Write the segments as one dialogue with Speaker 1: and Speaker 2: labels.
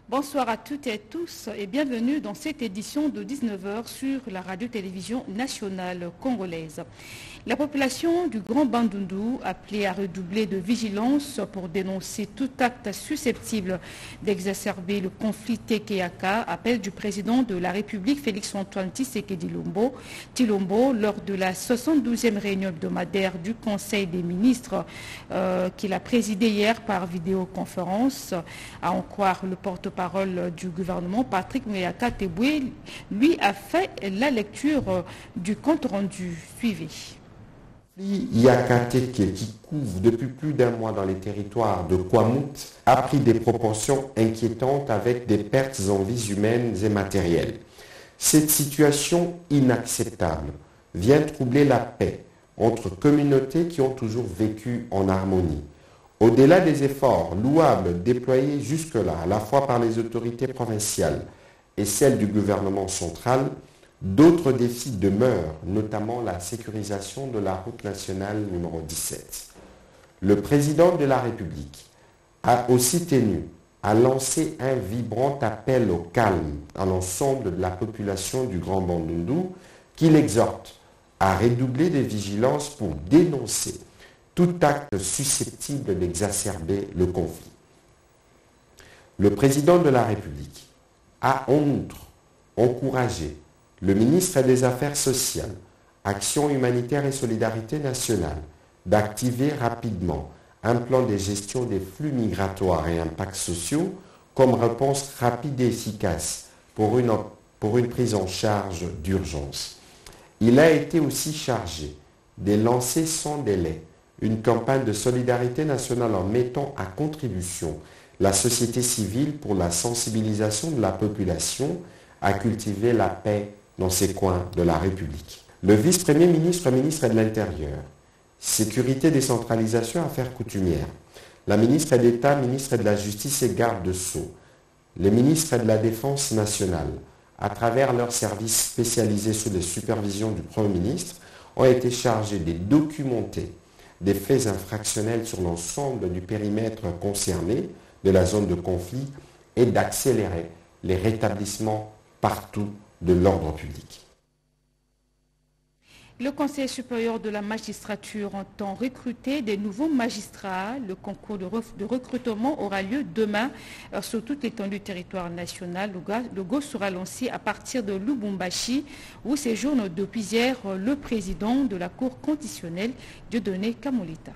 Speaker 1: Bonsoir à toutes et à tous et bienvenue dans cette édition de 19h sur la radio-télévision nationale congolaise. La population du Grand Bandundu, appelée à redoubler de vigilance pour dénoncer tout acte susceptible d'exacerber le conflit Tekeaka, appel du président de la République Félix-Antoine Tshisekedi Tshilombo lors de la 72e réunion hebdomadaire du Conseil des ministres qu'il a présidé hier par vidéoconférence, à en croire le porte-parole du gouvernement, Patrick Muyaya Teboué, lui a fait la lecture du compte rendu. Suivez.
Speaker 2: Yakateke, qui couvre depuis plus d'un mois dans les territoires de Kwamut, a pris des proportions inquiétantes avec des pertes en vies humaines et matérielles. Cette situation inacceptable vient troubler la paix entre communautés qui ont toujours vécu en harmonie. Au-delà des efforts louables déployés jusque-là, à la fois par les autorités provinciales et celles du gouvernement central, d'autres défis demeurent, notamment la sécurisation de la route nationale numéro 17. Le président de la République a aussi tenu à lancer un vibrant appel au calme à l'ensemble de la population du Grand Bandundu, qu'il exhorte à redoubler de vigilance pour dénoncer tout acte susceptible d'exacerber le conflit. Le président de la République a en outre encouragé le ministre des Affaires sociales, Action humanitaire et solidarité nationale, d'activer rapidement un plan de gestion des flux migratoires et impacts sociaux comme réponse rapide et efficace pour une prise en charge d'urgence. Il a été aussi chargé de lancer sans délai une campagne de solidarité nationale en mettant à contribution la société civile pour la sensibilisation de la population à cultiver la paix dans ces coins de la République. Le vice-premier ministre, ministre de l'Intérieur, Sécurité, décentralisation, affaires coutumières, la ministre d'État, ministre de la Justice et garde de Sceaux, les ministres de la Défense nationale, à travers leurs services spécialisés sous la supervision du Premier ministre, ont été chargés de documenter des faits infractionnels sur l'ensemble du périmètre concerné de la zone de conflit et d'accélérer les rétablissements partout de l'ordre public.
Speaker 1: Le Conseil supérieur de la magistrature entend recruter des nouveaux magistrats. Le concours de recrutement aura lieu demain sur toute l'étendue du territoire national. Le go sera lancé à partir de Lubumbashi où séjourne depuis hier le président de la Cour constitutionnelle, Dieudonné Kamolita.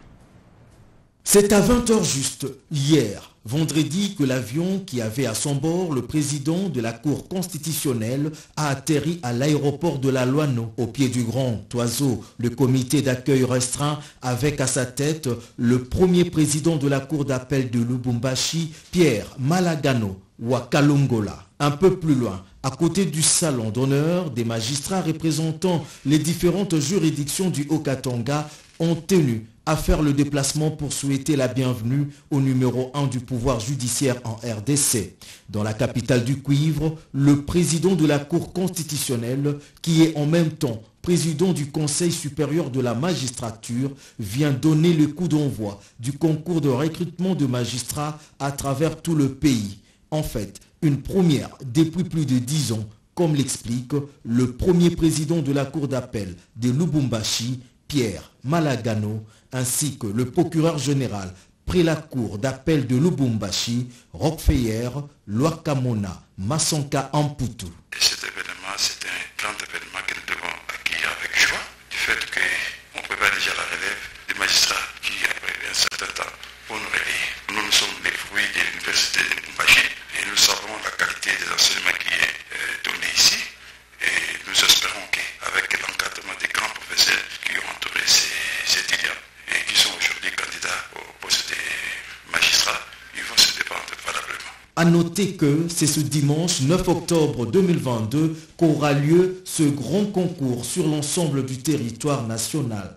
Speaker 3: C'est à 20h juste, hier, vendredi, que l'avion qui avait à son bord le président de la Cour constitutionnelle a atterri à l'aéroport de la Loano, au pied du Grand Oiseau, le comité d'accueil restreint avec à sa tête le premier président de la Cour d'appel de Lubumbashi, Pierre Malagano Wakalongola. Un peu plus loin, à côté du salon d'honneur, des magistrats représentant les différentes juridictions du Haut-Katanga ont tenu à faire le déplacement pour souhaiter la bienvenue au numéro 1 du pouvoir judiciaire en RDC. Dans la capitale du cuivre, le président de la Cour constitutionnelle, qui est en même temps président du Conseil supérieur de la magistrature, vient donner le coup d'envoi du concours de recrutement de magistrats à travers tout le pays. En fait, une première depuis plus de 10 ans, comme l'explique le premier président de la Cour d'appel de Lubumbashi, Pierre Malagano, ainsi que le procureur général près la cour d'appel de Lubumbashi, Roquefeuer, Loakamona, Massonka Amputu.
Speaker 4: Cet événement, c'est un grand événement que nous devons accueillir avec joie, du fait qu'on prépare déjà la relève des magistrats qui, après un certain temps, vont nous relayer. Nous sommes les fruits de l'université de Lubumbashi et nous savons la qualité des enseignements qui est donné ici. Et nous espérons qu'avec l'encadrement des grands professeurs qui ont entouré ces étudiants et qui sont aujourd'hui candidats au poste de magistrats, ils vont se défendre valablement.
Speaker 3: A noter que c'est ce dimanche 9 octobre 2022 qu'aura lieu ce grand concours sur l'ensemble du territoire national.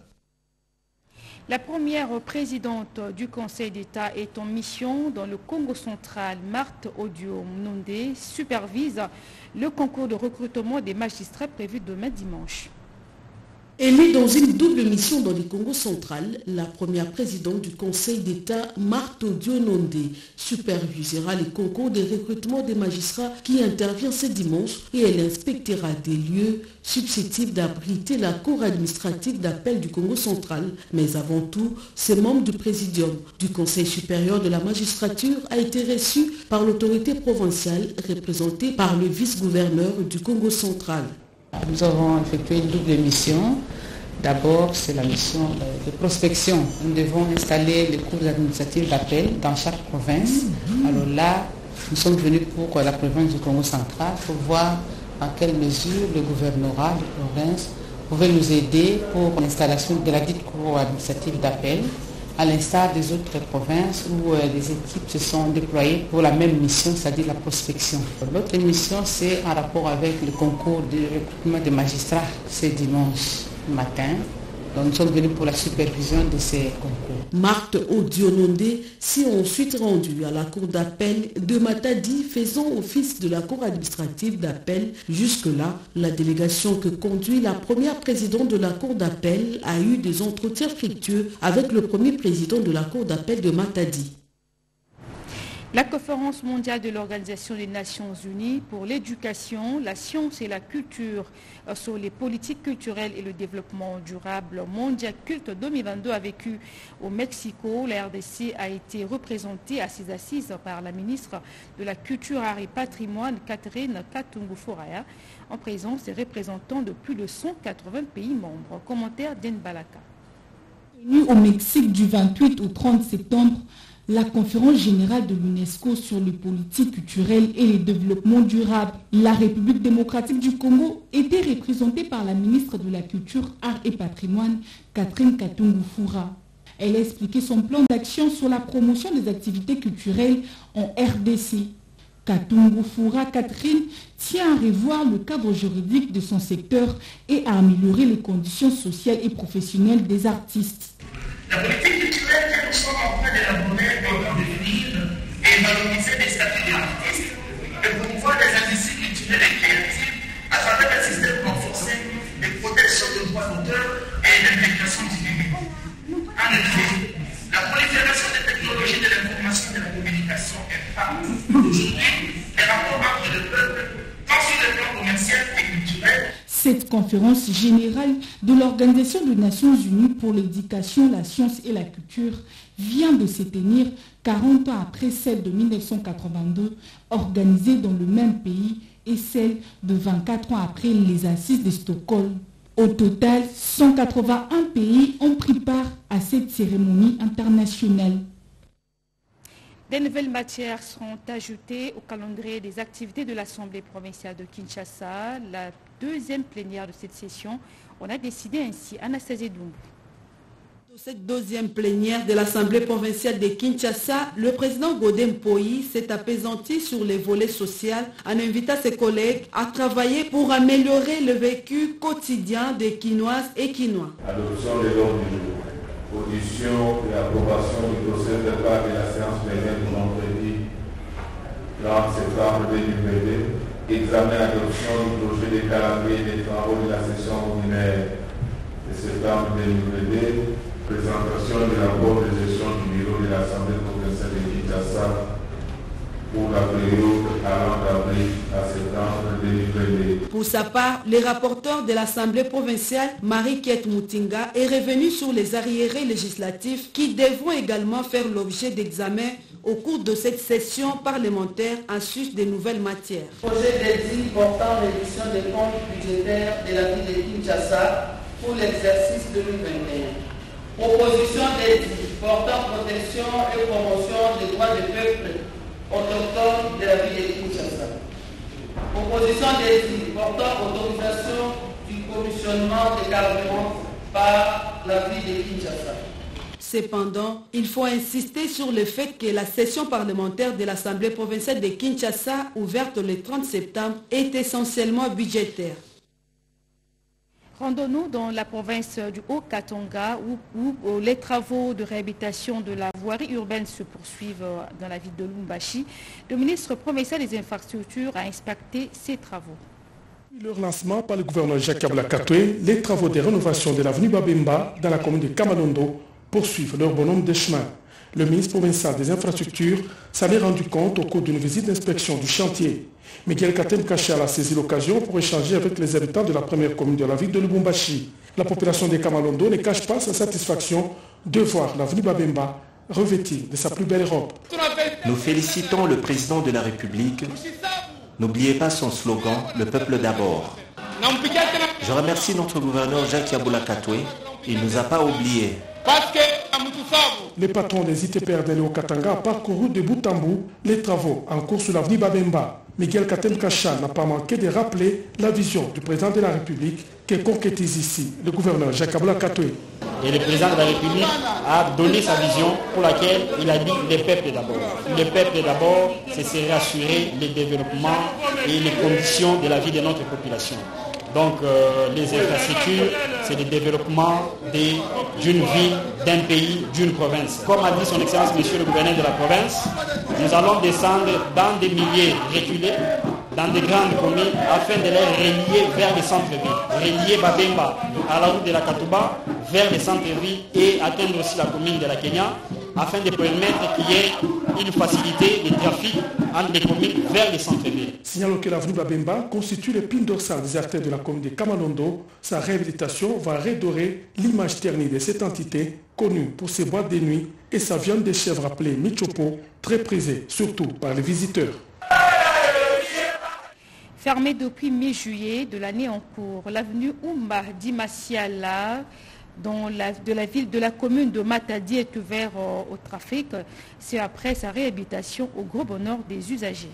Speaker 1: La première présidente du Conseil d'État est en mission dans le Congo central. Marthe Odio-Mnondé supervise le concours de recrutement des magistrats prévu demain dimanche.
Speaker 5: Elle est dans une double mission dans le Congo central. La première présidente du Conseil d'État, Marthe Diononde, supervisera les concours de recrutement des magistrats qui intervient ce dimanche et elle inspectera des lieux susceptibles d'abriter la Cour administrative d'appel du Congo central. Mais avant tout, ce membre du présidium du Conseil supérieur de la magistrature a été reçu par l'autorité provinciale représentée par le vice-gouverneur du Congo central.
Speaker 6: Nous avons effectué une double mission. D'abord, c'est la mission de prospection. Nous devons installer les cours administratifs d'appel dans chaque province. Alors là, nous sommes venus pour la province du Congo central pour voir en quelle mesure le gouvernorat de province pouvait nous aider pour l'installation de la dite cour administrative d'appel, à l'instar des autres provinces où les équipes se sont déployées pour la même mission, c'est-à-dire la prospection. L'autre mission, c'est en rapport avec le concours de recrutement des magistrats. C'est dimanche matin. Donc nous sommes venus pour la supervision de ces concours.
Speaker 5: Marthe Diononde s'est ensuite rendue à la cour d'appel de Matadi, faisant office de la cour administrative d'appel. Jusque-là, la délégation que conduit la première présidente de la cour d'appel a eu des entretiens fructueux avec le premier président de la cour d'appel de Matadi.
Speaker 1: La conférence mondiale de l'Organisation des Nations Unies pour l'éducation, la science et la culture sur les politiques culturelles et le développement durable mondial culte 2022 a vécu au Mexico. La RDC a été représentée à ses assises par la ministre de la Culture, Art et Patrimoine, Catherine Katungu-Foraya, en présence des représentants de plus de 180 pays membres. Commentaire d'En Balaka.
Speaker 7: Tenue au Mexique du 28 au 30 septembre, la conférence générale de l'UNESCO sur les politiques culturelles et le développement durable. La République démocratique du Congo était représentée par la ministre de la Culture, Art et Patrimoine, Catherine Katungu-Fora. Elle a expliqué son plan d'action sur la promotion des activités culturelles en RDC. Katungu-Fora Catherine tient à revoir le cadre juridique de son secteur et à améliorer les conditions sociales et professionnelles des artistes.
Speaker 8: La politique culturelle que nous sommes en train d'élaborer doit définir et valoriser les statuts des artistes et promouvoir les industries culturelles et créatives à travers un système renforcé de protection des droits d'auteur et d'implication du public. En effet, la prolifération des technologies de l'information et de la communication impacte aujourd'hui les rapports entre le peuple, tant sur le plan commercial et culturel.
Speaker 7: Cette conférence générale de l'Organisation des Nations Unies pour l'éducation, la science et la culture vient de se tenir 40 ans après celle de 1982, organisée dans le même pays, et celle de 24 ans après les assises de Stockholm. Au total, 181 pays ont pris part à cette cérémonie internationale.
Speaker 1: Des nouvelles matières seront ajoutées au calendrier des activités de l'Assemblée provinciale de Kinshasa. La deuxième plénière de cette session, on a décidé ainsi. Anastasie Doumbou.
Speaker 5: Dans cette deuxième plénière de l'Assemblée provinciale de Kinshasa, le président Godem Poyi s'est apaisanti sur les volets sociaux en invitant ses collègues à travailler pour améliorer le vécu quotidien des Kinoises et Kinois.
Speaker 9: Adoption de l'ordre du jour. Audition et approbation du procès verbal de la séance plénière du vendredi 30 septembre 2022. Examen et adoption du projet de calendrier des travaux de la session ordinaire de septembre 2022. Présentation du rapport de gestion du bureau de l'Assemblée provinciale de Kinshasa pour la période allant d'avril à septembre 2022.
Speaker 5: Pour sa part, le rapporteur de l'Assemblée provinciale, Marie-Kiet Moutinga, est revenu sur les arriérés législatifs qui devront également faire l'objet d'examen au cours de cette session parlementaire en sus des nouvelles matières.
Speaker 10: Projet d'édit portant réduction des comptes budgétaires de la ville de Kinshasa pour l'exercice 2021. Proposition d'édit portant protection et promotion des droits des peuples autochtones de la ville de Kinshasa. Proposition d'édit portant autorisation du commissionnement des carburants par la ville de Kinshasa.
Speaker 5: Cependant, il faut insister sur le fait que la session parlementaire de l'Assemblée provinciale de Kinshasa, ouverte le 30 septembre, est essentiellement budgétaire.
Speaker 1: Rendons-nous dans la province du Haut-Katanga où les travaux de réhabilitation de la voirie urbaine se poursuivent dans la ville de Lumbashi. Le ministre provincial des infrastructures a inspecté ces travaux.
Speaker 11: Leur lancement par le gouverneur Jacques Abouala-Katoué, les travaux de rénovation de l'avenue Babemba dans la commune de Kamalondo poursuivent leur bonhomme de chemin. Le ministre provincial des infrastructures s'en est rendu compte au cours d'une visite d'inspection du chantier. Miguel Katem Kachal a saisi l'occasion pour échanger avec les habitants de la première commune de la ville de Lubumbashi. La population de Kamalondo ne cache pas sa satisfaction de voir l'avenue Babemba revêtie de sa plus belle robe.
Speaker 12: Nous félicitons le président de la République. N'oubliez pas son slogan, le peuple d'abord. Je remercie notre gouverneur Jacques Abouala-Katoué. Il ne nous a pas oubliés.
Speaker 11: Le patron des ITPR de Léo Katanga a parcouru de bout en bout les travaux en cours sur l'avenue Babemba. Miguel Katem Kachal n'a pas manqué de rappeler la vision du président de la République que concrétise ici le gouverneur Jacques Abouala-Katoué.
Speaker 13: Et le président de la République a donné sa vision pour laquelle il a dit le peuple d'abord. Le peuple d'abord, c'est rassurer le développement et les conditions de la vie de notre population. Donc les infrastructures, c'est le développement d'une ville, d'un pays, d'une province. Comme a dit son Excellence Monsieur le gouverneur de la province, nous allons descendre dans des milliers reculés, dans des grandes communes, afin de les relier vers les centres-villes. Relier Babemba à la route de la Katouba vers les centres-villes et atteindre aussi la commune de la Kenya, afin de permettre qu'il y ait une facilité de trafic entre les communes vers les centres-villes.
Speaker 11: Signalons que l'avenue Babemba constitue l'épine dorsale des artères de la commune de Kamalondo. Sa réhabilitation va redorer l'image ternie de cette entité, connue pour ses boîtes de nuit et sa viande de chèvre appelée Michopo, très prisée surtout par les visiteurs.
Speaker 1: Fermée depuis mi-juillet de l'année en cours, l'avenue Oumba Dimasiala de la commune de Matadi est ouverte au trafic. C'est après sa réhabilitation au gros bonheur des usagers.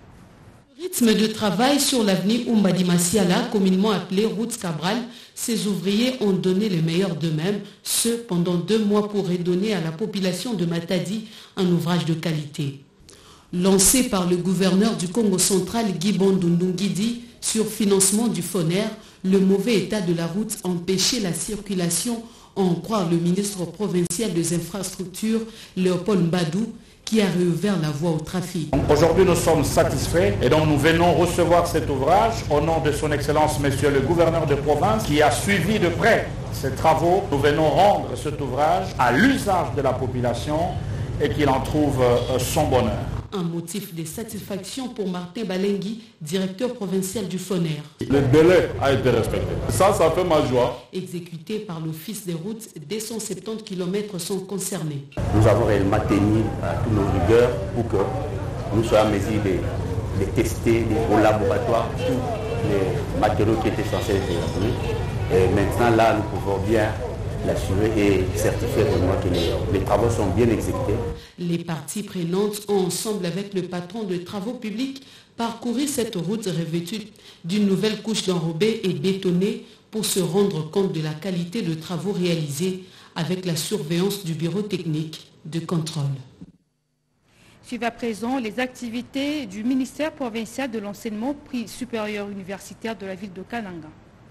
Speaker 5: Rythme de travail sur l'avenue Oumba Dimasiala, communément appelée route Cabral, ces ouvriers ont donné le meilleur d'eux-mêmes, ce pendant 2 mois pour redonner à la population de Matadi un ouvrage de qualité. Lancé par le gouverneur du Congo central Guy Bondundungidi sur financement du FONER, le mauvais état de la route empêchait la circulation, en croire le ministre provincial des infrastructures Léopold Mbadou, qui a réouvert la voie au trafic.
Speaker 14: Aujourd'hui, nous sommes satisfaits et donc nous venons recevoir cet ouvrage au nom de son Excellence Monsieur le gouverneur de province qui a suivi de près ces travaux. Nous venons rendre cet ouvrage à l'usage de la population et qu'il en trouve son bonheur.
Speaker 5: Un motif de satisfaction pour Martin Balengui, directeur provincial du FONER.
Speaker 15: Le délai a été respecté. Ça fait ma joie.
Speaker 5: Exécuté par l'Office des routes, 270 km sont concernés.
Speaker 16: Nous avons réellement tenu à tous nos rigueurs pour que nous soyons en mesure de tester au laboratoire tous les matériaux qui étaient censés être retenus. Et maintenant, là, nous pouvons bien l'assurer et certifier vraiment que les travaux sont bien exécutés.
Speaker 5: Les parties prenantes ont, ensemble avec le patron de travaux publics, parcouru cette route revêtue d'une nouvelle couche d'enrobé et bétonnée pour se rendre compte de la qualité de travaux réalisés avec la surveillance du bureau technique de contrôle.
Speaker 1: Suivent à présent les activités du ministère provincial de l'enseignement supérieur universitaire de la ville de Kananga.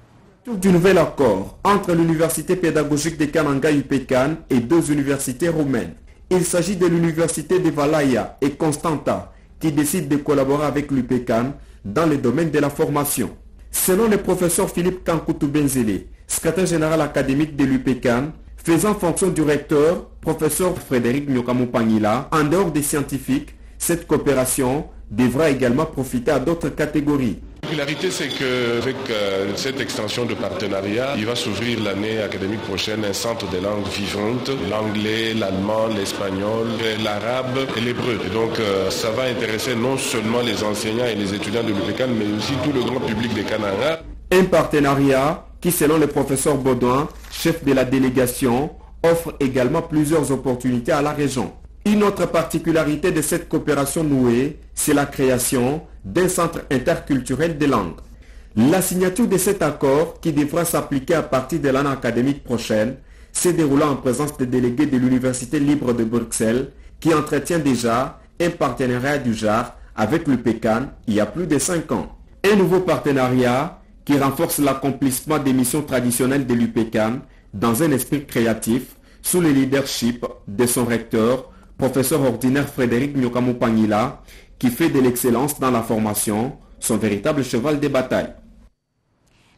Speaker 17: Du nouvel accord entre l'université pédagogique de Kananga UPECAN et 2 universités roumaines. Il s'agit de l'université de Valaya et Constanta qui décident de collaborer avec l'UPECAN dans le domaine de la formation. Selon le professeur Philippe Kankoutou Benzele, secrétaire général académique de l'UPECAN, faisant fonction du recteur, professeur Frédéric Nyokamupangila, en dehors des scientifiques, cette coopération devra également profiter à d'autres catégories.
Speaker 18: La particularité, c'est qu'avec cette extension de partenariat, il va s'ouvrir l'année académique prochaine un centre de langues vivantes, l'anglais, l'allemand, l'espagnol, l'arabe et l'hébreu. Et donc ça va intéresser non seulement les enseignants et les étudiants de l'UPECAN, mais aussi tout le grand public de Kananga.
Speaker 17: Un partenariat qui, selon le professeur Baudouin, chef de la délégation, offre également plusieurs opportunités à la région. Une autre particularité de cette coopération nouée, c'est la création d'un centre interculturel des langues. La signature de cet accord, qui devra s'appliquer à partir de l'année académique prochaine, s'est déroulée en présence des délégués de l'Université libre de Bruxelles, qui entretient déjà un partenariat du genre avec l'UPECAN il y a plus de 5 ans. Un nouveau partenariat qui renforce l'accomplissement des missions traditionnelles de l'UPECAN dans un esprit créatif, sous le leadership de son recteur, professeur ordinaire Frédéric Nyokamupangila, qui fait de l'excellence dans la formation son véritable cheval de bataille.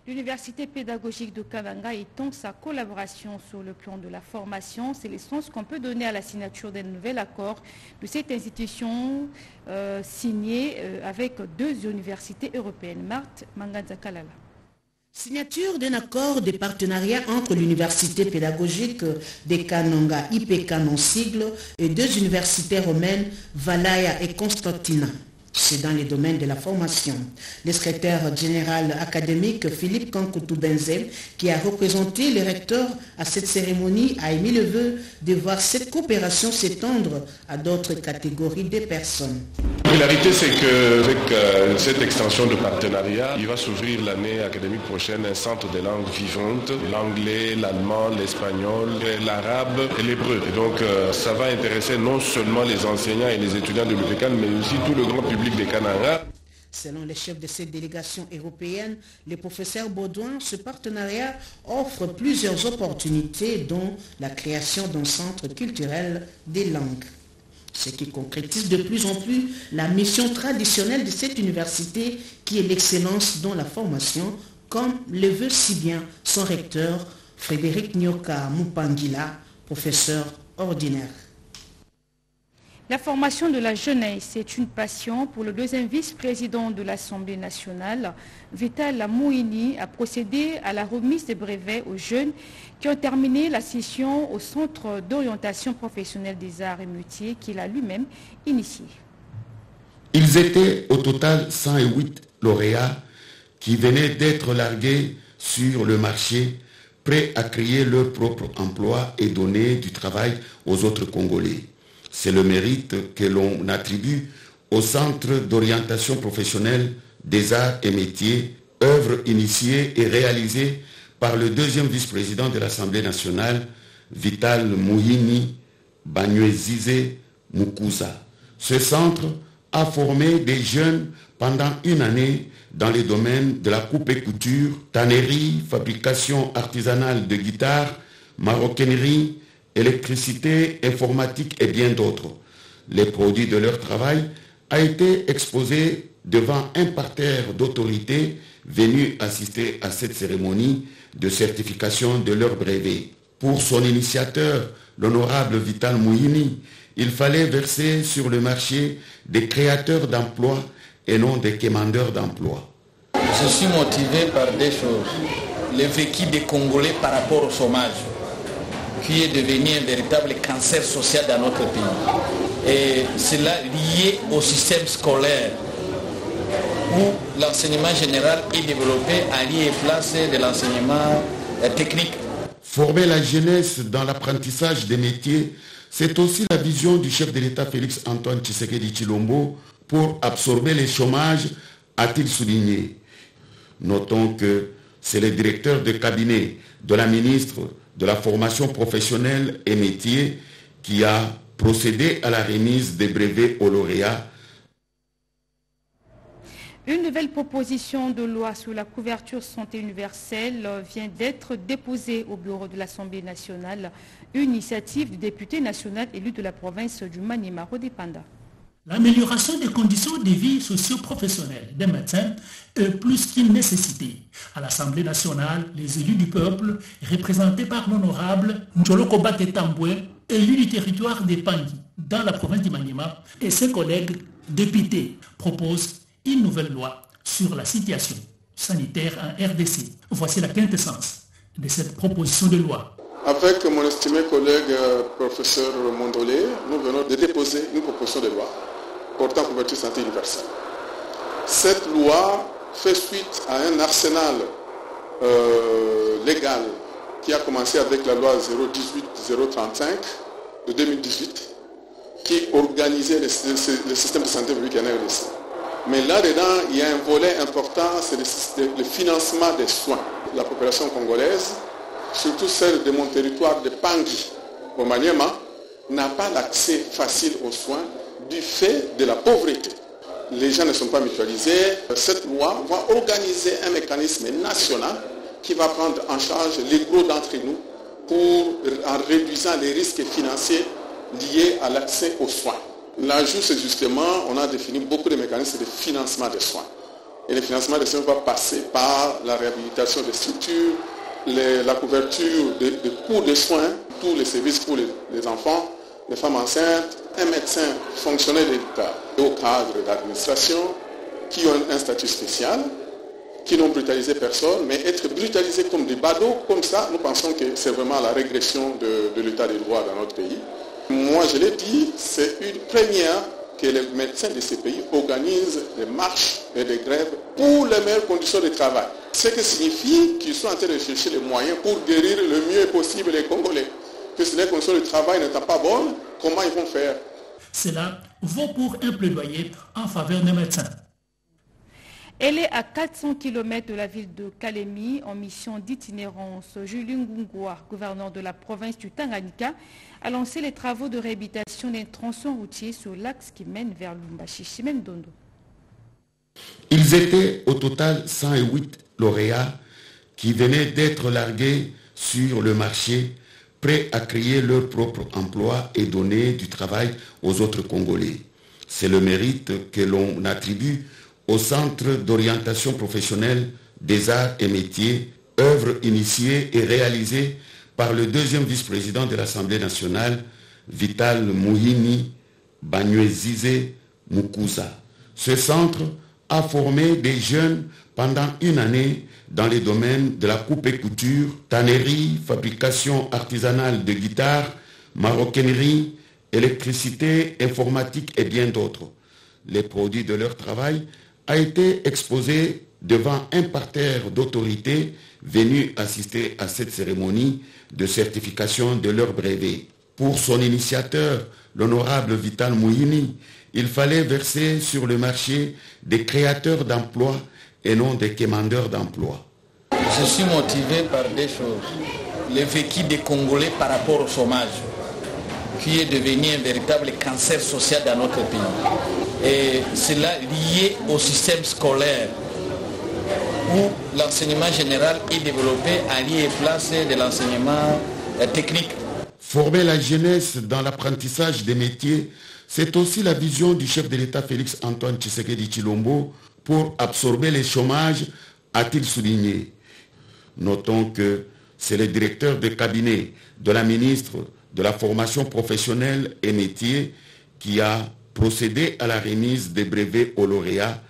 Speaker 1: L'Université pédagogique de Kananga étend sa collaboration sur le plan de la formation. C'est le sens qu'on peut donner à la signature d'un nouvel accord de cette institution signé avec 2 universités européennes. Marthe Manganza-Kalala.
Speaker 5: Signature d'un accord de partenariat entre l'Université pédagogique de Kananga, IPK en sigle, et 2 universités romaines, Valaya et Constantina. C'est dans les domaines de la formation. Le secrétaire général académique Philippe Kankoutou Benzel, qui a représenté les recteurs à cette cérémonie, a émis le vœu de voir cette coopération s'étendre à d'autres catégories de personnes.
Speaker 18: La vérité, c'est qu'avec cette extension de partenariat, il va s'ouvrir l'année académique prochaine un centre de langues vivantes, l'anglais, l'allemand, l'espagnol, l'arabe et l'hébreu. Et donc, ça va intéresser non seulement les enseignants et les étudiants de l'UPK, mais aussi tout le grand public des Kananga.
Speaker 5: Selon les chefs de cette délégation européenne, le professeur Baudouin, ce partenariat offre plusieurs opportunités, dont la création d'un centre culturel des langues. Ce qui concrétise de plus en plus la mission traditionnelle de cette université qui est l'excellence dans la formation, comme le veut si bien son recteur Frédéric Nyoka Mupangila, professeur ordinaire.
Speaker 1: La formation de la jeunesse est une passion pour le 2e vice-président de l'Assemblée nationale. Vital Mouini a procédé à la remise des brevets aux jeunes qui ont terminé la session au Centre d'orientation professionnelle des arts et métiers qu'il a lui-même initié.
Speaker 19: Ils étaient au total 108 lauréats qui venaient d'être largués sur le marché, prêts à créer leur propre emploi et donner du travail aux autres Congolais. C'est le mérite que l'on attribue au Centre d'orientation professionnelle des arts et métiers, œuvre initiée et réalisée par le 2e vice-président de l'Assemblée nationale, Vital Mouhini Banyuezize Mukuza. Ce centre a formé des jeunes pendant une année dans les domaines de la coupe et couture, tannerie, fabrication artisanale de guitares, maroquinerie, électricité, informatique et bien d'autres. Les produits de leur travail a été exposé devant un parterre d'autorités venus assister à cette cérémonie de certification de leur brevet. Pour son initiateur, l'honorable Vital Mouhini, il fallait verser sur le marché des créateurs d'emplois et non des quémandeurs d'emplois.
Speaker 20: Je suis motivé par des choses. Le vécu des Congolais par rapport au chômage, qui est devenu un véritable cancer social dans notre pays. Et cela lié au système scolaire, où l'enseignement général est développé à lieu et place de l'enseignement technique.
Speaker 19: Former la jeunesse dans l'apprentissage des métiers, c'est aussi la vision du chef de l'État Félix Antoine Tshisekedi Tshilombo pour absorber les chômages, a-t-il souligné. Notons que c'est le directeur de cabinet de la ministre de la formation professionnelle et métiers qui a procédé à la remise des brevets aux lauréats.
Speaker 1: Une nouvelle proposition de loi sur la couverture santé universelle vient d'être déposée au bureau de l'Assemblée nationale, une initiative du député national élu de la province du Maniema, Rodépanda.
Speaker 21: L'amélioration des conditions de vie socio-professionnelles des médecins est plus qu'une nécessité. À l'Assemblée nationale, les élus du peuple, représentés par l'honorable Ndjoloko Bate Tamboué, élu du territoire des Pangui, dans la province du Maniema, et ses collègues députés proposent une nouvelle loi sur la situation sanitaire en RDC. Voici la quintessence de cette proposition de loi.
Speaker 22: Avec mon estimé collègue professeur Mondolé, nous venons de déposer une proposition de loi portant couverture santé universelle. Cette loi fait suite à un arsenal légal qui a commencé avec la loi 018-035 de 2018 qui organisait le système de santé publique en RDC. Mais là-dedans, il y a un volet important, c'est le financement des soins. La population congolaise, surtout celle de mon territoire de Pangui, au Maniema, n'a pas l'accès facile aux soins du fait de la pauvreté. Les gens ne sont pas mutualisés. Cette loi va organiser un mécanisme national qui va prendre en charge les gros d'entre nous en réduisant les risques financiers liés à l'accès aux soins. L'ajout, c'est justement, on a défini beaucoup de mécanismes de financement des soins. Et le financement des soins va passer par la réhabilitation des structures, la couverture des coûts de soins, tous les services pour les enfants, les femmes enceintes, un médecin fonctionnaire de l'État et au cadre d'administration qui ont un statut spécial, qui n'ont brutalisé personne, mais être brutalisés comme des badauds, comme ça, nous pensons que c'est vraiment la régression de l'état des droits dans notre pays. Moi, je l'ai dit, c'est une première que les médecins de ces pays organisent des marches et des grèves pour les meilleures conditions de travail. Ce qui signifie qu'ils sont en train de chercher les moyens pour guérir le mieux possible les Congolais. Que si les conditions de travail n'étant pas bonnes, comment ils vont faire?
Speaker 21: Cela vaut pour un plaidoyer en faveur des médecins.
Speaker 1: Elle est à 400 km de la ville de Kalemi en mission d'itinérance. Julien Ngungwa, gouverneur de la province du Tanganyika, a lancé les travaux de réhabilitation des tronçons routiers sur l'axe qui mène vers Lubumbashi. Chimène Dondo.
Speaker 19: Ils étaient au total 108 lauréats qui venaient d'être largués sur le marché, prêts à créer leur propre emploi et donner du travail aux autres Congolais. C'est le mérite que l'on attribue au Centre d'orientation professionnelle des arts et métiers, œuvre initiée et réalisée par le deuxième vice-président de l'Assemblée nationale, Vital Muhini Banywezize Mukuza. Ce centre a formé des jeunes pendant une année dans les domaines de la coupe et couture, tannerie, fabrication artisanale de guitares, maroquinerie, électricité, informatique et bien d'autres. Les produits de leur travail a été exposé devant un parterre d'autorités venus assister à cette cérémonie de certification de leur brevet. Pour son initiateur, l'honorable Vital Muhini, il fallait verser sur le marché des créateurs d'emplois et non des quémandeurs d'emplois.
Speaker 20: Je suis motivé par des choses. Le vécu des Congolais par rapport au chômage, qui est devenu un véritable cancer social dans notre pays. Et cela lié au système scolaire, où l'enseignement général est développé à lieu et place de l'enseignement technique.
Speaker 19: Former la jeunesse dans l'apprentissage des métiers, c'est aussi la vision du chef de l'État Félix Antoine Tshisekedi Tshilombo pour absorber les chômages, a-t-il souligné. Notons que c'est le directeur de cabinet de la ministre de la formation professionnelle et métiers qui a procédé à la remise des brevets aux lauréats.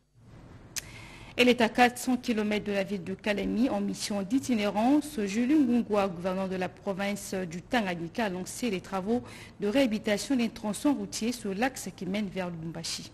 Speaker 1: Elle est à 400 km de la ville de Kalemi en mission d'itinérance. Julien Ngungwa, gouverneur de la province du Tanganyika, a lancé les travaux de réhabilitation des tronçons routiers sur l'axe qui mène vers Lubumbashi.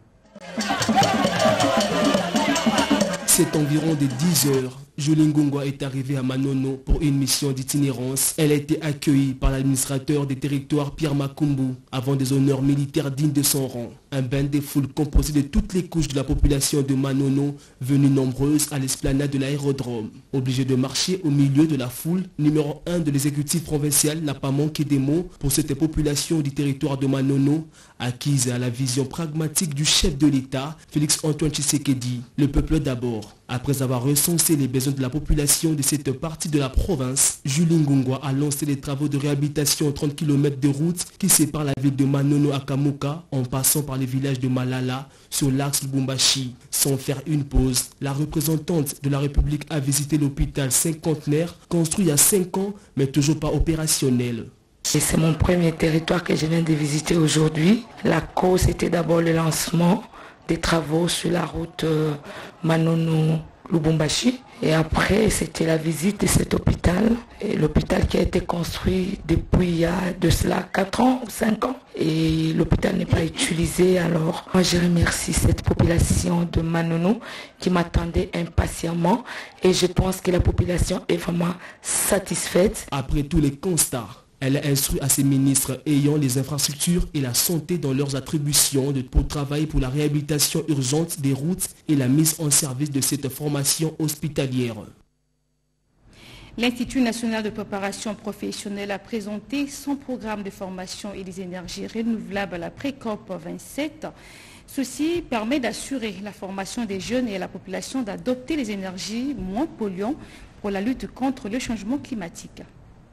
Speaker 2: C'est environ de 10 heures. Julien Ngungwa est arrivé à Manono pour une mission d'itinérance. Elle a été accueillie par l'administrateur des territoires Pierre Makumbu avant des honneurs militaires dignes de son rang. Un bain de foule composé de toutes les couches de la population de Manono, venues nombreuses à l'esplanade de l'aérodrome. Obligé de marcher au milieu de la foule, numéro 1 de l'exécutif provincial n'a pas manqué des mots pour cette population du territoire de Manono, acquise à la vision pragmatique du chef de l'État, Félix Antoine Tshisekedi. Le peuple d'abord. Après avoir recensé les besoins de la population de cette partie de la province, Julien Ngungwa a lancé les travaux de réhabilitation 30 km de route qui séparent la ville de Manono à Kamuka en passant par les villages de Malala sur l'axe Lubumbashi. Sans faire une pause, la représentante de la République a visité l'hôpital cinquantenaire construit il y a 5 ans mais toujours pas opérationnel.
Speaker 4: C'est mon premier territoire que je viens de visiter aujourd'hui. La cause était d'abord le lancement des travaux sur la route Manono-Lubumbashi. Et après, c'était la visite de cet hôpital. L'hôpital qui a été construit depuis il y a de cela 4 ans ou 5 ans. Et l'hôpital n'est pas utilisé. Alors, moi, je remercie cette population de Manono qui m'attendait impatiemment. Et je pense que la population est vraiment satisfaite.
Speaker 2: Après tous les constats, elle a instruit à ses ministres ayant les infrastructures et la santé dans leurs attributions pour travailler pour la réhabilitation urgente des routes et la mise en service de cette formation hospitalière.
Speaker 1: L'Institut national de préparation professionnelle a présenté son programme de formation et des énergies renouvelables à la pré-COP 27. Ceci permet d'assurer la formation des jeunes et à la population d'adopter les énergies moins polluantes pour la lutte contre le changement climatique.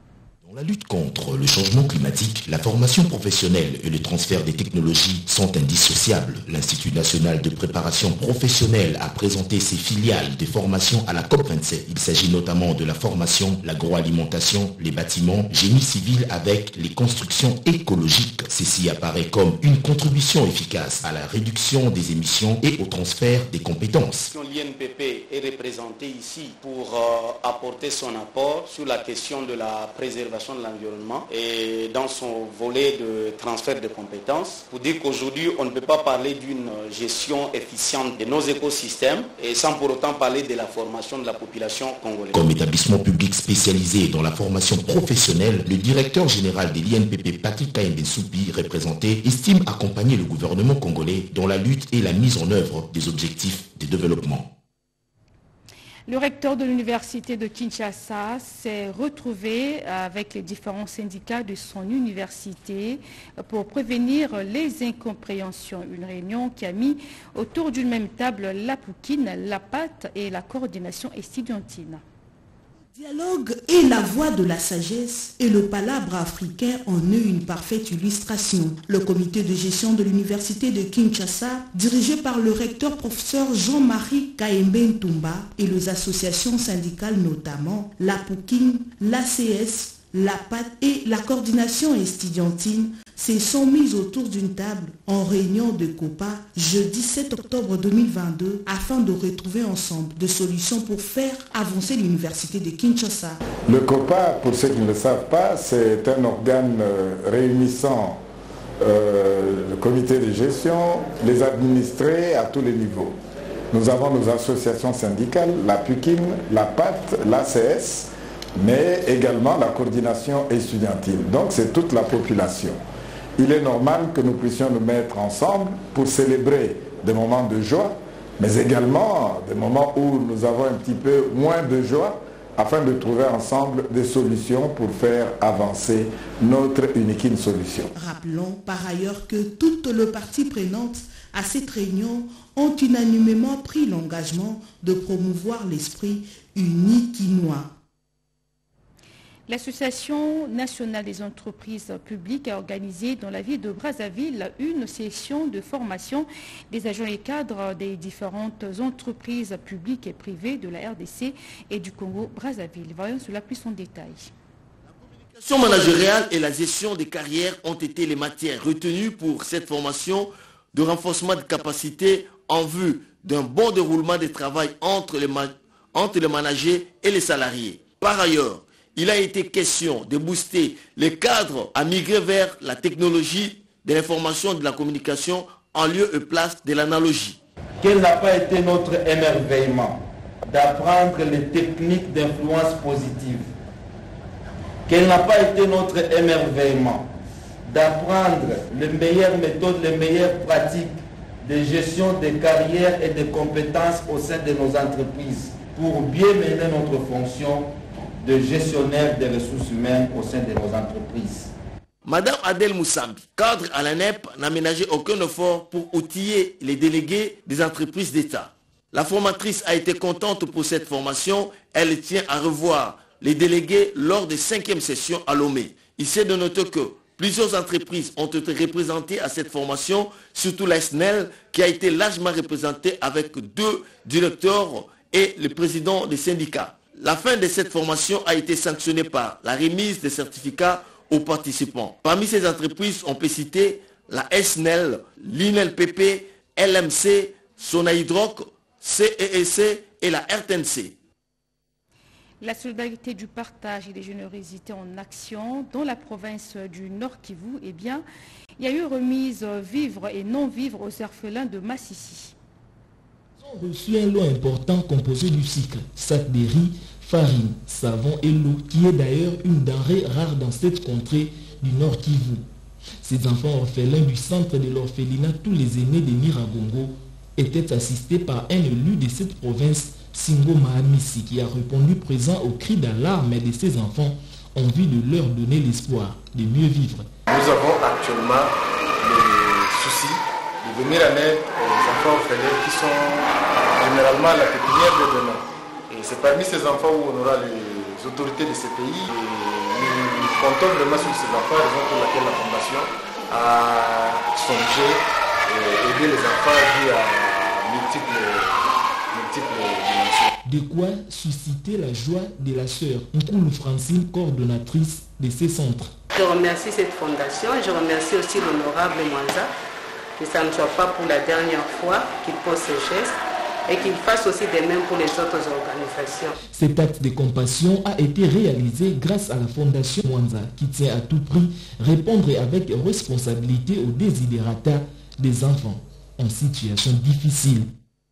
Speaker 3: Dans la lutte contre le changement climatique, la formation professionnelle et le transfert des technologies sont indissociables. L'Institut national de préparation professionnelle a présenté ses filiales de formation à la COP27. Il s'agit notamment de la formation, l'agroalimentation, les bâtiments, génie civil avec les constructions écologiques. Ceci apparaît comme une contribution efficace à la réduction des émissions et au transfert des compétences.
Speaker 6: L'INPP est représenté ici pour apporter son apport sur la question de la préservation de l'environnement et dans son volet de transfert de compétences, pour dire qu'aujourd'hui on ne peut pas parler d'une gestion efficiente de nos écosystèmes et sans pour autant parler de la formation de la population congolaise.
Speaker 3: Comme établissement public spécialisé dans la formation professionnelle, le directeur général de l'INPP, Patrick Kaembe Soupi, représenté, estime accompagner le gouvernement congolais dans la lutte et la mise en œuvre des objectifs de développement.
Speaker 1: Le recteur de l'université de Kinshasa s'est retrouvé avec les différents syndicats de son université pour prévenir les incompréhensions. Une réunion qui a mis autour d'une même table la Poukine, la PAT et la coordination estudiantine.
Speaker 5: Dialogue est la voie de la sagesse et le palabre africain en est une parfaite illustration. Le comité de gestion de l'université de Kinshasa, dirigé par le recteur professeur Jean-Marie Kaembe Ntumba et les associations syndicales notamment la Poukine, l'ACS, la PAT et la coordination estudiantine se sont mis autour d'une table en réunion de COPA jeudi 7 octobre 2022 afin de retrouver ensemble des solutions pour faire avancer l'université de Kinshasa.
Speaker 23: Le COPA, pour ceux qui ne le savent pas, c'est un organe réunissant le comité de gestion, les administrés à tous les niveaux. Nous avons nos associations syndicales, la PUKIN, la PAT, l'ACS, mais également la coordination estudiantine. Donc c'est toute la population. Il est normal que nous puissions nous mettre ensemble pour célébrer des moments de joie, mais également des moments où nous avons un petit peu moins de joie, afin de trouver ensemble des solutions pour faire avancer notre unique solution.
Speaker 5: Rappelons par ailleurs que toutes les parties prenantes à cette réunion ont unanimement pris l'engagement de promouvoir l'esprit uniquinois.
Speaker 1: L'Association nationale des entreprises publiques a organisé dans la ville de Brazzaville une session de formation des agents et cadres des différentes entreprises publiques et privées de la RDC et du Congo-Brazzaville. Voyons cela plus en détail.
Speaker 24: La communication managériale et la gestion des carrières ont été les matières retenues pour cette formation de renforcement de capacités en vue d'un bon déroulement des travail entre les managers et les salariés. Par ailleurs, il a été question de booster les cadres à migrer vers la technologie de l'information et de la communication en lieu et place de l'analogie.
Speaker 25: Quel n'a pas été notre émerveillement d'apprendre les techniques d'influence positive? Quel n'a pas été notre émerveillement d'apprendre les meilleures méthodes, les meilleures pratiques de gestion des carrières et des compétences au sein de nos entreprises pour bien mener notre fonction de gestionnaire des ressources humaines au sein de nos entreprises.
Speaker 24: Madame Adèle Moussambi, cadre à l'ANEP, n'a ménagé aucun effort pour outiller les délégués des entreprises d'État. La formatrice a été contente pour cette formation. Elle tient à revoir les délégués lors des 5e sessions à Lomé. Il s'est de noter que plusieurs entreprises ont été représentées à cette formation, surtout la SNEL qui a été largement représentée avec 2 directeurs et le président des syndicats. La fin de cette formation a été sanctionnée par la remise des certificats aux participants. Parmi ces entreprises, on peut citer la SNEL, l'INLPP, LMC, Sonaïdroc, CEEC et la RTNC.
Speaker 1: La solidarité du partage et des générosités en action dans la province du Nord Kivu, eh bien, il y a eu remise vivres et non-vivres aux orphelins de Massissi.
Speaker 2: Ils ont reçu un lot important composé du cycle, sacs de riz, farine, savon et l'eau, qui est d'ailleurs une denrée rare dans cette contrée du Nord Kivu. Ces enfants orphelins du centre de l'orphelinat, tous les aînés de Miragongo, étaient assistés par un élu de cette province, Singo Mahamisi, qui a répondu présent aux cris d'alarme de ses enfants en vue de leur donner l'espoir de mieux vivre.
Speaker 26: Nous avons actuellement le souci de venir en aide aux enfants orphelins qui sont généralement la pépinière de demain. Et c'est parmi ces enfants où on aura les autorités de ces pays. Nous comptons vraiment sur ces enfants, raison pour laquelle la Fondation a songé aider les enfants vus à multiples dimensions.
Speaker 2: De quoi susciter la joie de la sœur Nkoulou Francine, coordonnatrice de ces centres.
Speaker 7: Je remercie cette fondation et je remercie aussi l'honorable Mwanza, que ça ne soit pas pour la dernière fois qu'il pose ce geste et qu'il fasse aussi de même pour les autres organisations.
Speaker 2: Cet acte de compassion a été réalisé grâce à la fondation Mwanza qui tient à tout prix répondre avec responsabilité aux desiderata des enfants en situation difficile.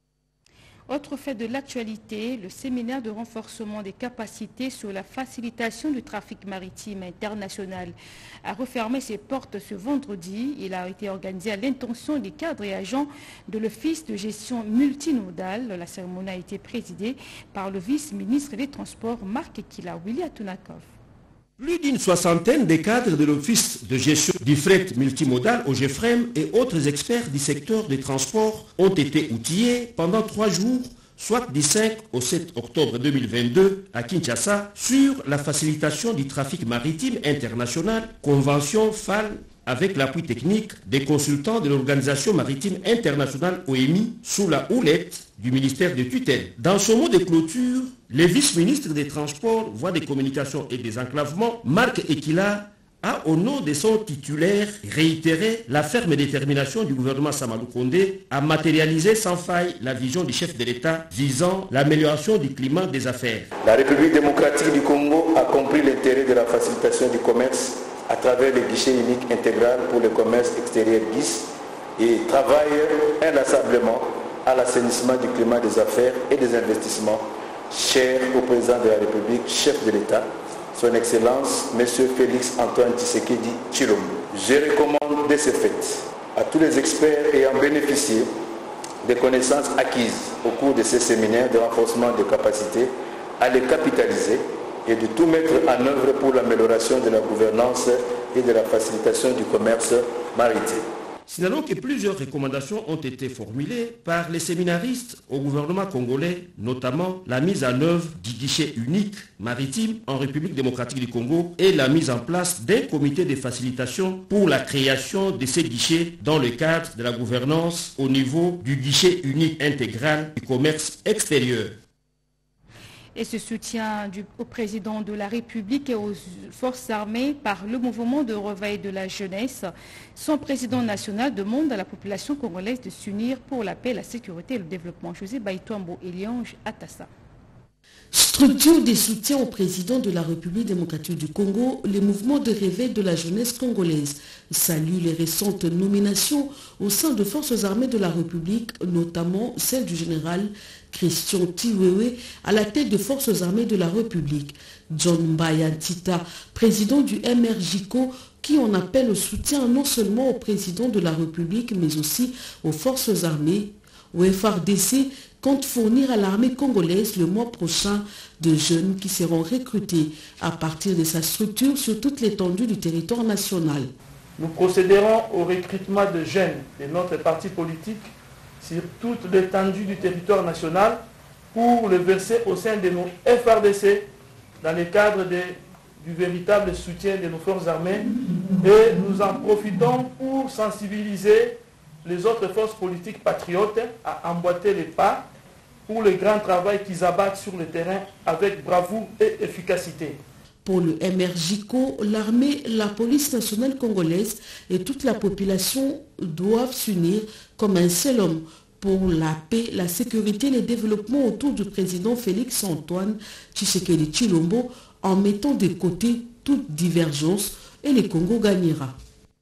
Speaker 1: Autre fait de l'actualité, le séminaire de renforcement des capacités sur la facilitation du trafic maritime international a refermé ses portes ce vendredi. Il a été organisé à l'intention des cadres et agents de l'Office de gestion multimodale. La cérémonie a été présidée par le vice-ministre des Transports, Marc Ekila Willy Atunakov.
Speaker 8: Plus d'une soixantaine de cadres de l'Office de gestion du fret multimodal au GEFREM et autres experts du secteur des transports ont été outillés pendant 3 jours, soit du 5 au 7 octobre 2022 à Kinshasa, sur la facilitation du trafic maritime international, convention FAL, avec l'appui technique des consultants de l'Organisation maritime internationale OMI sous la houlette du ministère de tutelle. Dans son mot de clôture, le vice-ministre des Transports, Voies des Communications et des Enclavements, Marc Ekila, a, au nom de son titulaire, réitéré la ferme détermination du gouvernement Samalou Kondé à matérialiser sans faille la vision du chef de l'État visant l'amélioration du climat des affaires.
Speaker 9: La République démocratique du Congo a compris l'intérêt de la facilitation du commerce à travers le guichet unique intégral pour le commerce extérieur GIS et travaille inlassablement à l'assainissement du climat des affaires et des investissements, cher au président de la République, chef de l'État, son Excellence, M. Félix Antoine Tshisekedi Tshilombo. Je recommande de ce fait à tous les experts ayant bénéficié des connaissances acquises au cours de ces séminaires de renforcement des capacités à les capitaliser et de tout mettre en œuvre pour l'amélioration de la gouvernance et de la facilitation du commerce maritime.
Speaker 8: Signalons que plusieurs recommandations ont été formulées par les séminaristes au gouvernement congolais, notamment la mise en œuvre du guichet unique maritime en République démocratique du Congo et la mise en place d'un comité de facilitation pour la création de ces guichets dans le cadre de la gouvernance au niveau du guichet unique intégral du commerce extérieur.
Speaker 1: Et ce soutien au président de la République et aux forces armées par le mouvement de réveil de la jeunesse. Son président national demande à la population congolaise de s'unir pour la paix, la sécurité et le développement. José Baïtouambo et Liange Atassa.
Speaker 5: Structure des soutiens au président de la République démocratique du Congo, le mouvement de réveil de la jeunesse congolaise salue les récentes nominations au sein de forces armées de la République, notamment celle du général Christian Tiwewe à la tête des forces armées de la République. John Mbayantita, président du MRJCO, qui en appelle au soutien non seulement au président de la République, mais aussi aux forces armées. Au FRDC compte fournir à l'armée congolaise le mois prochain de jeunes qui seront recrutés à partir de sa structure sur toute l'étendue du territoire national.
Speaker 10: Nous procéderons au recrutement de jeunes de notre parti politique sur toute l'étendue du territoire national pour le verser au sein de nos FRDC dans le cadre du véritable soutien de nos forces armées et nous en profitons pour sensibiliser les autres forces politiques patriotes à emboîter les pas pour le grand travail qu'ils abattent sur le terrain avec bravoure et efficacité.
Speaker 5: Pour le MRJCO, l'armée, la police nationale congolaise et toute la population doivent s'unir comme un seul homme pour la paix, la sécurité et le développement autour du président Félix Antoine Tshisekedi Tshilombo en mettant de côté toute divergence et le Congo gagnera.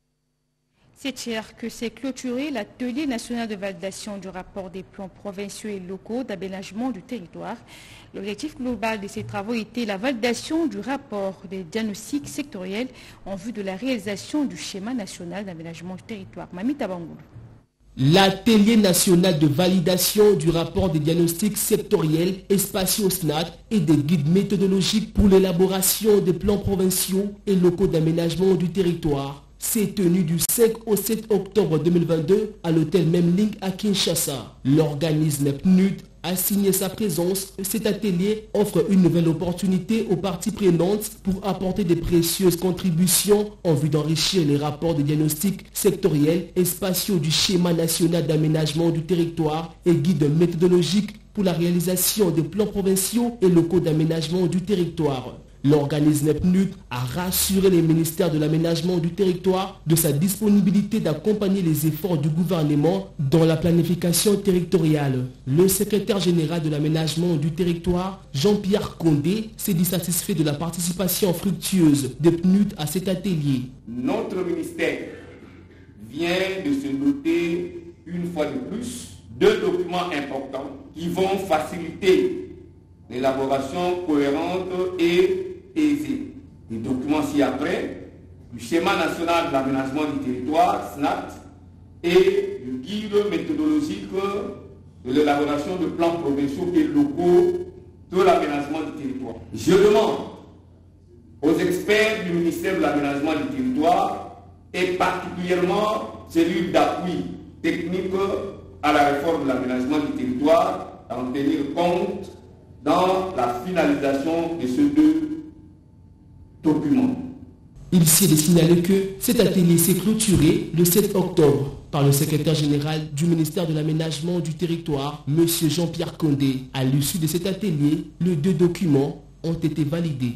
Speaker 1: C'est cher que s'est clôturé l'atelier national de validation du rapport des plans provinciaux et locaux d'aménagement du territoire. L'objectif global de ces travaux était la validation du rapport des diagnostics sectoriels en vue de la réalisation du schéma national d'aménagement du territoire. Mamita Bangoulou.
Speaker 2: L'atelier national de validation du rapport des diagnostics sectoriels spatio-SNAT et des guides méthodologiques pour l'élaboration des plans provinciaux et locaux d'aménagement du territoire s'est tenu du 5 au 7 octobre 2022 à l'hôtel Memling à Kinshasa. L'organisme PNUD a signé sa présence. Cet atelier offre une nouvelle opportunité aux parties prenantes pour apporter des précieuses contributions en vue d'enrichir les rapports de diagnostic sectoriels et spatiaux du schéma national d'aménagement du territoire et guide méthodologique pour la réalisation des plans provinciaux et locaux d'aménagement du territoire. L'organisme PNUD a rassuré les ministères de l'aménagement du territoire de sa disponibilité d'accompagner les efforts du gouvernement dans la planification territoriale. Le secrétaire général de l'aménagement du territoire, Jean-Pierre Condé, s'est dit satisfait de la participation fructueuse des PNUD à cet atelier.
Speaker 11: Notre ministère vient de se doter une fois de plus deux documents importants qui vont faciliter l'élaboration cohérente et aisée des documents ci-après, du schéma national de l'aménagement du territoire, SNAT, et du guide méthodologique de l'élaboration de plans provinciaux et locaux de l'aménagement du territoire. Je demande aux experts du ministère de l'aménagement du territoire et particulièrement celui d'appui technique à la réforme de l'aménagement du territoire d'en tenir compte dans la finalisation de ces deux documents.
Speaker 2: Il s'est signalé que cet atelier s'est clôturé le 7 octobre par le secrétaire général du ministère de l'aménagement du territoire, M. Jean-Pierre Condé. À l'issue de cet atelier, les deux documents ont été validés.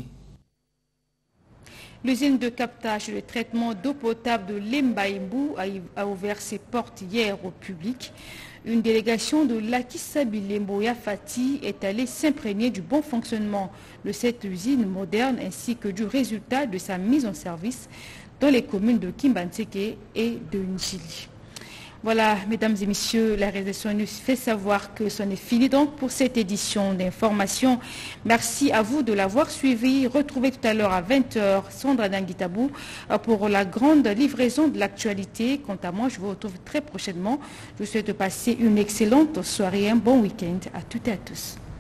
Speaker 1: L'usine de captage et de traitement d'eau potable de Lembaïmbou a ouvert ses portes hier au public. Une délégation de l'Akissa Bilemboya Fati est allée s'imprégner du bon fonctionnement de cette usine moderne ainsi que du résultat de sa mise en service dans les communes de Kimbanseke et de Njili. Voilà, mesdames et messieurs, la rédaction nous fait savoir que c'en est fini donc pour cette édition d'information. Merci à vous de l'avoir suivi. Retrouvez tout à l'heure à 20h Sandra Danguitabou pour la grande livraison de l'actualité. Quant à moi, je vous retrouve très prochainement. Je vous souhaite de passer une excellente soirée et un bon week-end à toutes et à tous.